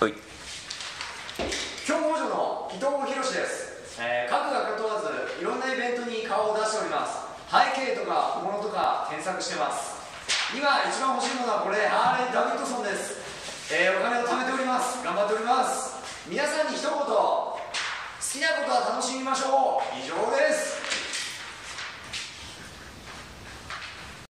はい。 京工場の伊藤博です。各学科問わずいろんなイベントに顔を出しております。背景とか小物とか添削してます。今一番欲しいものはこれ、ハーレー・ダビッドソンです。お金を貯めております。頑張っております。皆さんに一言、好きなことは楽しみましょう。以上です。